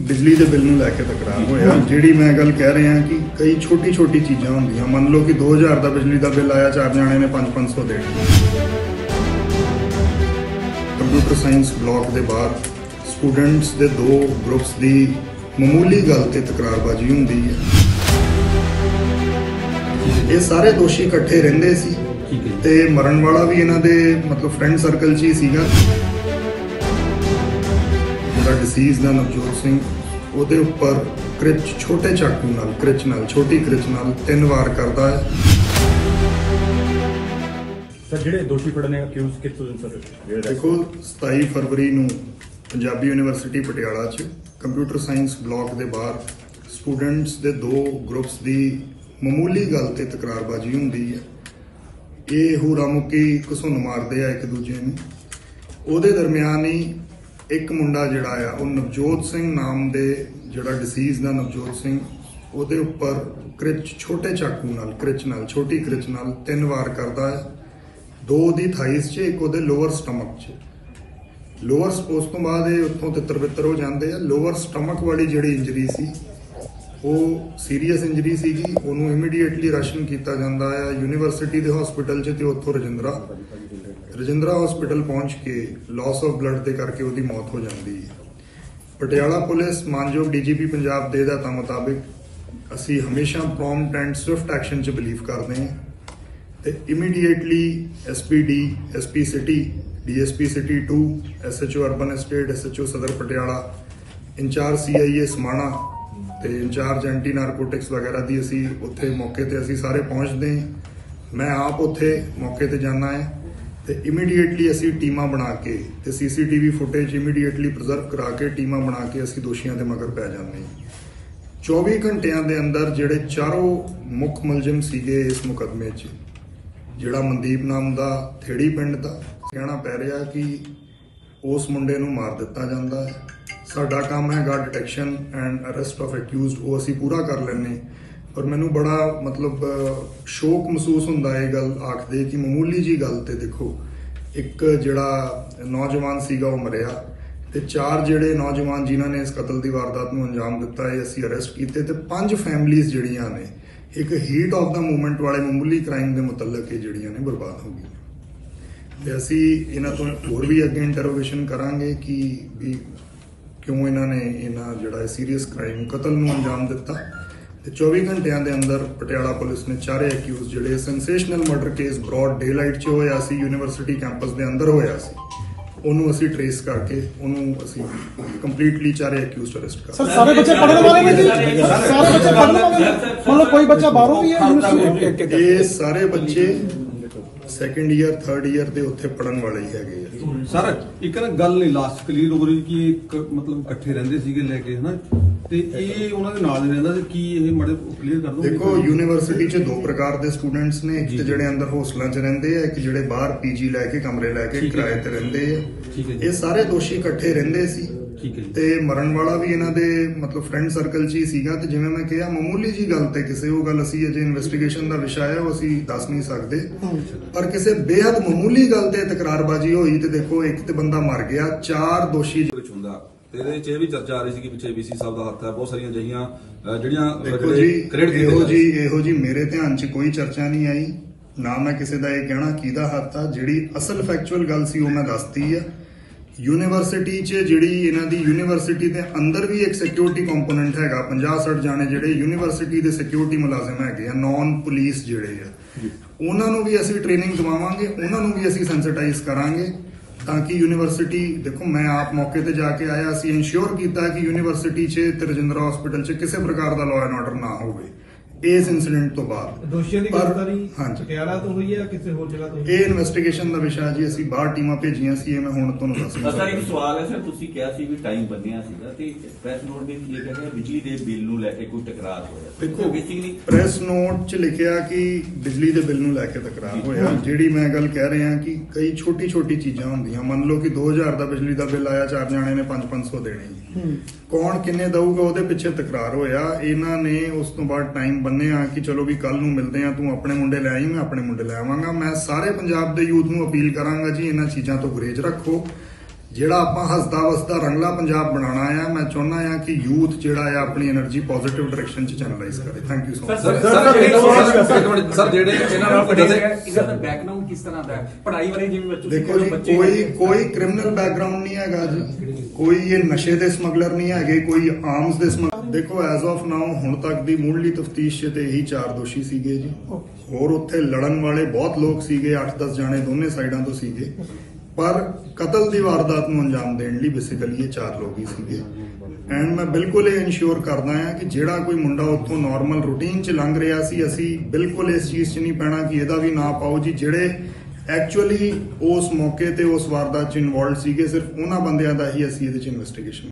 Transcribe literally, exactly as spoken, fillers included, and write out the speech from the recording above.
बिजली के बिल नूं लैके तकरार होया। जिहड़ी मैं गल कह रहा कि कई छोटी छोटी चीज़ां होंदियां, मान लो कि दो हज़ार का बिजली का बिल आया, चार जाने ने पाँच पाँच सौ देने। कंप्यूटर साइंस ब्लॉक के बाहर स्टूडेंट्स के दो ग्रुप्स की मामूली गल ते तकरारबाजी होंदी है। ये सारे दोषी इकट्ठे रहिंदे सी ते मरण वाला भी इन्हां दे मतलब फ्रेंड सर्कल च ही सीगा। जिहड़ा डिसीज दा नवजोत सिंह, ਉਹਦੇ ਉੱਪਰ ਕ੍ਰਿਚ ਛੋਟੇ ਚਾਕੂ ਨਾਲ ਕ੍ਰਿਚ ਨਾਲ ਛੋਟੀ ਕ੍ਰਿਚ ਨਾਲ ਤਿੰਨ ਵਾਰ ਕਰਦਾ ਹੈ। ਸਰ ਜਿਹੜੇ ਦੋਸ਼ੀ ਫੜਨੇ ਅਕਿਊਜ਼ ਕਿੱਥੋਂ ਦੇ ਸਰ? ਦੇਖੋ ਸਤਾਈ ਫਰਵਰੀ ਨੂੰ ਪੰਜਾਬੀ ਯੂਨੀਵਰਸਿਟੀ ਪਟਿਆਲਾ 'ਚ ਕੰਪਿਊਟਰ ਸਾਇੰਸ ਬਲਾਕ ਦੇ ਬਾਹਰ ਸਟੂਡੈਂਟਸ ਦੇ ਦੋ ਗਰੁੱਪਸ ਦੀ ਮਾਮੂਲੀ ਗੱਲ ਤੇ ਤਕਰਾਰਬਾਜੀ ਹੁੰਦੀ ਹੈ। ਇਹ ਹੂਰਾ ਮੁੱਕੀ ਘਸੁੰਨ ਮਾਰਦੇ ਆ ਇੱਕ ਦੂਜੇ ਨੂੰ। ਉਹਦੇ ਦਰਮਿਆਨ ਹੀ एक मुंडा जिहड़ा आ वो नवजोत सिंह नाम दे जिहड़ा डिसीज दा नवजोत सिंह, ਉਹਦੇ ਉੱਪਰ ਕ੍ਰਿਚ ਛੋਟੇ ਚਾਕੂ ਨਾਲ ਕ੍ਰਿਚ ਨਾਲ ਛੋਟੀ ਕ੍ਰਿਚ ਨਾਲ ਤਿੰਨ ਵਾਰ ਕਰਦਾ ਹੈ। ਦੋ ਦੀ ਥਾਈਸ 'ਚ, ਇੱਕ ਉਹਦੇ ਲੋਅਰ ਸਟਮਕ 'ਚ। ਲੋਅਰ ਉਸ ਤੋਂ ਬਾਅਦ ਇਹ ਉੱਥੋਂ ਤਿੱਤਰ ਬਿੱਤਰ ਹੋ ਜਾਂਦੇ ਆ। ਲੋਅਰ ਸਟਮਕ ਵਾਲੀ ਜਿਹੜੀ ਇੰਜਰੀ ਸੀ ਉਹ ਸੀਰੀਅਸ ਇੰਜਰੀ ਸੀਗੀ। ਉਹਨੂੰ ਇਮੀਡੀਏਟਲੀ ਰਸ਼ਨ ਕੀਤਾ ਜਾਂਦਾ ਹੈ ਯੂਨੀਵਰਸਿਟੀ ਦੇ ਹਸਪੀਟਲ 'ਚ ਤੇ ਉੱਥੋਂ ਰਜਿੰਦਰਾ ਰਜਿੰਦਰਾ ਹਸਪੀਟਲ पहुंच के लॉस ऑफ ब्लड के करके उसकी मौत हो जाती है। पटियाला पुलिस मानयोग डी जी पी पंजाब के हिदायतों मुताबिक असी हमेशा प्रॉम्प्ट एंड स्विफ्ट एक्शन च बिलीव करते हैं तो immediately S P D S P city D S P city two S H O urban estate S H O Sadar Patiala in charge सी आई ए समाणा तो इंचार्ज एंटी नारकोटिक्स वगैरह की असी उत्थे मौके पर असी सारे पहुँचते हैं। मैं आप उत्थे मौके पर जाना है तो इमीडिएटली असी टीमां बना के ते C C T V footage immediately preserve करा के टीमां बना के असी दोषियों के मगर पै जाते हैं। चौबी घंटिया के अंदर जिहड़े चारों मुख मुलजिम सीगे इस मुकदमे च, जिहड़ा मनदीप नाम का थेड़ी पिंड का कहना पै रहा कि उस मुंडे नूं मार दिता जाता है। साडा काम हैगा detection and arrest of accused, वो असी पूरा कर लैने। पर मैनू बड़ा मतलब शौक महसूस होंदा है गल आखदे कि मामूली जी गल ते देखो एक जिहड़ा नौजवान सीगा वो मरिया ते चार जिहड़े नौजवान जिन्हां ने इस कतल की वारदात नूं अंजाम दिता है असी अरेस्ट कीते ते पंज फैमिलीज जिहड़ियां ने एक हीट ऑफ द मूवमेंट वाले मामूली क्राइम के मुतलक जिहड़ियां ने बर्बाद हो गई। ते असी इन्हां तों होर भी अगे इंटरोगेशन करांगे कि भी क्यों इन्हां ने इन्हां जिहड़ा सीरीयस क्राइम कतल नूं अंजाम दिता। चौबी घंटिया के अंदर पटियाला पुलिस ने चारे एक्यूज जिहड़े sensational murder case broad daylight च होया सी, यूनीवर्सिटी कैंपस के अंदर होया सी, ਉਹਨੂੰ ਅਸੀਂ ਟ੍ਰੇਸ ਕਰਕੇ ਉਹਨੂੰ ਅਸੀਂ ਕੰਪਲੀਟਲੀ ਚਾਰੇ ਅਕਿਊਜ਼ਡ ਅਰੈਸਟ ਕਰ। ਸਰ ਸਾਰੇ ਬੱਚੇ ਪੜ੍ਹਨ ਵਾਲੇ ਨੇ ਜੀ? ਸਾਰੇ ਬੱਚੇ ਪੜ੍ਹਨ ਵਾਲੇ ਨੇ? ਮਤਲਬ ਕੋਈ ਬੱਚਾ ਬਾਹਰੋਂ ਵੀ ਹੈ ਯੂਨੀਵਰਸਿਟੀ? ਇਹ ਸਾਰੇ ਬੱਚੇ ਸੈਕੰਡ ਈਅਰ ਥਰਡ ਈਅਰ ਦੇ ਉੱਥੇ ਪੜ੍ਹਨ ਵਾਲੇ ਹੀ ਹੈਗੇ ਆ। ਸਰ ਇੱਕ ਨਾ ਗੱਲ ਨਹੀਂ ਲਾਸਟ ਕਲੀਅਰ ਹੋ ਰਹੀ ਕਿ ਇੱਕ ਮਤਲਬ ਇਕੱਠੇ ਰਹਿੰਦੇ ਸੀਗੇ ਲੈ ਕੇ ਹਨਾ, ਤੇ ਇਹ ਉਹਨਾਂ ਦੇ ਨਾਲ ਰਹਿੰਦਾ ਸੀ ਕੀ ਇਹ ਮੜੇ ਕਲੀਅਰ ਕਰ ਦੋ। ਦੇਖੋ ਯੂਨੀਵਰਸਿਟੀ 'ਚ ਦੋ ਪ੍ਰਕਾਰ ਦੇ ਸਟੂਡੈਂਟਸ ਨੇ, ਇੱਕ ਤੇ ਜਿਹੜੇ ਅੰਦਰ ਹੋਸਟਲਾਂ 'ਚ ਰਹਿੰਦੇ ਆ, ਇੱਕ ਜਿਹੜੇ ਬਾਹਰ ਪੀਜੀ ਲੈ ਕੇ ਕਮਰੇ ਲੈ ਕੇ ਕਿਰਾਏ ਤੇ ਰਹਿੰਦੇ ਆ। ਇਹ ਸਾਰੇ ਦੋਸ਼ੀ ਇਕੱਠੇ ਰਹਿੰਦੇ ਸੀ ਤੇ ਮਰਨ ਵਾਲਾ ਵੀ ਇਹਨਾਂ ਦੇ ਮਤਲਬ ਫਰੈਂਡ ਸਰਕਲ 'ਚ ਹੀ ਸੀਗਾ। ਤੇ ਜਿਵੇਂ ਮੈਂ ਕਿਹਾ ਮਾਮੂਲੀ ਜੀ ਗੱਲ ਤੇ ਕਿਸੇ ਉਹ ਗੱਲ ਅਸੀਂ ਅਜੇ ਇਨਵੈਸਟੀਗੇਸ਼ਨ ਦਾ ਵਿਸ਼ਾ ਹੈ ਉਹ ਅਸੀਂ ਦੱਸ ਨਹੀਂ ਸਕਦੇ, ਪਰ ਕਿਸੇ ਬੇਹੱਦ ਮਾਮੂਲੀ ਗੱਲ ਤੇ ਤਕਰਾਰਬਾਜੀ ਹੋਈ ਤੇ ਦੇਖੋ ਇੱਕ ਤੇ ਬੰਦਾ ਮਰ ਗਿਆ, ਚਾਰ ਦੋਸ਼ੀ ਹੁੰਦਾ ਤੇ ਇਹਦੇ 'ਚ ਇਹ ਵੀ ਚਰਚਾ ਆ ਰਹੀ ਸੀ ਕਿ ਪਿੱਛੇ ਬੀ ਸੀ ਸਾਹਿਬ ਦਾ ਹੱਥ ਹੈ। ਬਹੁਤ ਸਾਰੀਆਂ ਅਜਿਹੀਆਂ ਜਿਹੜੀਆਂ ਦੇਖੋ ਜੀ ਇਹੋ ਜੀ ਇਹੋ ਜੀ ਮੇਰੇ ਧਿਆਨ 'ਚ ਕੋਈ ਚਰਚਾ ਨਹੀਂ ਆਈ, ਨਾ ਮੈਂ ਕਿਸੇ ਦਾ ਇਹ ਕਹਿਣਾ ਕਿਹਦਾ ਹੱਥ ਆ। ਜਿਹੜੀ ਅਸਲ ਫੈਕਚੁਅਲ ਗੱਲ ਸੀ ਉਹ ਮੈਂ ਦੱਸਤੀ ਆ। यूनीवर्सिटी च जिहड़ी इन्हां दी यूनीवर्सिटी दे अंदर भी एक सिक्योरिटी कंपोनेंट हैगा। पचास सठ जाने जिहड़े यूनीवर्सिटी दे सिक्योरिटी मुलाजिम हैगे आ, नॉन पुलिस जिहड़े आ, उन्हां नूं भी असीं ट्रेनिंग दवावांगे, उन्हां नूं भी असीं सेंसिटाइज करांगे ताकि यूनीवर्सिटी देखो मैं आप मौके ते जाके आया, असीं इंश्योर कीता कि यूनीवर्सिटी च ते रजिंद्रा हॉस्पिटल च किसी प्रकार का लॉ एंड ऑर्डर ना होवे। इस इंसीडेंट तो बाद दोषियों की गिरफ्तारी पटियाला तो हुई है किसी होर जगह तो? ਇਹ ਇਨਵੈਸਟੀਗੇਸ਼ਨ ਦਾ ਵਿਸ਼ਾ ਜੀ ਅਸੀਂ ਬਾਹਰ ਟੀਮਾਂ ਭੇਜੀਆਂ ਸੀ, ਇਹ ਮੈਂ ਹੁਣ ਤੁਹਾਨੂੰ ਦੱਸ ਰਿਹਾ। ਸਰ ਇੱਕ ਸਵਾਲ ਹੈ ਸਰ, ਤੁਸੀਂ ਕਿਹਾ ਸੀ ਵੀ ਟਾਈਮ ਬੰਨਿਆ ਸੀਗਾ ਤੇ ਪ੍ਰੈਸ ਨੋਟ ਵਿੱਚ ਲਿਖਿਆ ਗਿਆ ਬਿਜਲੀ ਦੇ ਬਿੱਲ ਨੂੰ ਲੈ ਕੇ ਕੋਈ ਟਕਰਾਰ ਹੋਇਆ। ਦੇਖੋ ਬੇਸਿਕਲੀ ਪ੍ਰੈਸ ਨੋਟ 'ਚ ਲਿਖਿਆ ਕਿ ਬਿਜਲੀ ਦੇ ਬਿੱਲ ਨੂੰ ਲੈ ਕੇ ਤਕਰਾਰ ਹੋਇਆ। ਜਿਹੜੀ ਮੈਂ ਗੱਲ ਕਹਿ ਰਿਹਾ ਕਿ ਕਈ ਛੋਟੀ ਛੋਟੀ ਚੀਜ਼ਾਂ ਹੁੰਦੀਆਂ, ਮੰਨ ਲਓ ਕਿ ਦੋ ਹਜ਼ਾਰ ਦਾ ਬਿਜਲੀ ਦਾ ਬਿੱਲ ਆਇਆ, ਚਾਰ ਜਾਣੇ ਨੇ ਪੰਜ ਪੰਜ ਸੌ ਦੇਣੇ, ਕੌਣ ਕਿੰਨੇ ਦਊਗਾ ਉਹਦੇ ਪਿੱਛੇ ਤਕਰਾਰ ਹੋਇਆ। ਇਹਨਾਂ ਨੇ ਉਸ ਤੋਂ ਬਾਅਦ ਟਾਈਮ ਬੰਨਿਆ ਕਿ ਚਲੋ ਵੀ ਕੱਲ ਨੂੰ ਮਿਲਦੇ ਆ, ਤੂੰ ਆਪਣੇ ਮੁੰਡੇ ਲੈ ਆਈ, ਮੈਂ ਆਪਣੇ ਮੁੰਡੇ ਲੈ ਆਵਾਂਗਾ। ਮੈਂ ਸਾਰੇ ਪੰਜਾਬ ਦੇ ਯੂਥ ਨੂੰ ਅਪੀਲ ਕਰਾਂਗਾ ਜੀ ਇਹਨਾਂ ਚੀਜ਼ਾਂ ਤੋਂ ਗੁਰੇਜ਼ ਰੱਖੋ। ਜਿਹੜਾ ਆਪਾਂ ਹੱਸਦਾ ਵਸਦਾ ਰੰਗਲਾ ਪੰਜਾਬ ਬਣਾਉਣਾ ਆ, ਮੈਂ ਚਾਹੁੰਦਾ ਆ ਕਿ ਯੂਥ ਜਿਹੜਾ ਆ ਆਪਣੀ એનર્ਜੀ ਪੋਜ਼ਿਟਿਵ ਡਾਇਰੈਕਸ਼ਨ ਚ ਚੈਨਲਾਈਜ਼ ਕਰੇ। Thank you so much. Sir sir ਜਿਹੜੇ ਸਰ ਜਿਹੜੇ ਇਹਨਾਂ ਨਾਲ ਜੈਸੇ ਇਹਦਾ ਦਾ ਬੈਕਗ੍ਰਾਉਂਡ ਕਿਸ ਤਰ੍ਹਾਂ ਦਾ ਹੈ? ਪੜ੍ਹਾਈ ਵਾਲੇ ਜਿਵੇਂ ਬੱਚੇ ਦੇਖੋ ਜੀ, ਕੋਈ ਕੋਈ ਕ੍ਰਿਮੀਨਲ ਬੈਕਗ੍ਰਾਉਂਡ ਨਹੀਂ ਹੈਗਾ ਜੀ, ਕੋਈ ਇਹ ਨਸ਼ੇ ਦੇ ਸਮਗਲਰ ਨਹੀਂ ਹੈਗੇ, ਕੋਈ ਆਰਮਸ ਦੇ ਸਮਗਲਰ। ਦੇਖੋ ਐਜ਼ ਆਫ ਨਾਓ ਹੁਣ ਤੱਕ ਦੀ ਮੁੱਢਲੀ ਤਫਤੀਸ਼ 'ਚ ਤੇ ਇਹੀ ਚਾਰ ਦੋਸ਼ੀ ਸੀਗੇ ਜੀ। ਹੋਰ ਉੱਥੇ ਲੜਨ ਵਾਲੇ ਬਹੁਤ ਲੋਕ ਸੀਗੇ, ਅੱਠ ਦਸ ਜਾਣੇ ਦੋਨੇ ਸਾਈਡਾਂ ਤੋਂ ਸੀਗੇ, ਪਰ ਕਤਲ ਦੀ ਵਾਰਦਾਤ ਨੂੰ ਅੰਜਾਮ ਦੇਣ ਲਈ ਬੇਸਿਕਲੀ ਇਹ ਚਾਰ ਲੋਕ ਹੀ ਸੀਗੇ। ਐਂਡ ਮੈਂ ਬਿਲਕੁਲ ਇਹ ਇਨਸ਼ੋਰ ਕਰਦਾ ਹਾਂ ਕਿ ਜਿਹੜਾ ਕੋਈ ਮੁੰਡਾ ਉੱਥੋਂ ਨਾਰਮਲ ਰੂਟੀਨ 'ਚ ਲੰਘ ਰਿਹਾ ਸੀ, ਅਸੀਂ ਬਿਲਕੁਲ ਇਸ ਚੀਜ਼ 'ਚ ਨਹੀਂ ਪੈਣਾ ਕਿ ਇਹਦਾ ਵੀ ਨਾ ਪਾਓ ਜੀ। ਜਿਹੜੇ ਐਕਚੁਅਲੀ ਉਸ ਮੌਕੇ ਤੇ ਉਸ ਵਾਰਦਾਤ 'ਚ ਇਨਵੋਲਵ ਸੀਗੇ, ਸਿਰਫ ਉਹਨਾਂ ਬੰਦਿਆਂ ਦਾ ਹੀ ਅਸੀਂ ਇਹਦੇ 'ਚ ਇਨਵੈਸਟੀਗੇਸ਼ਨ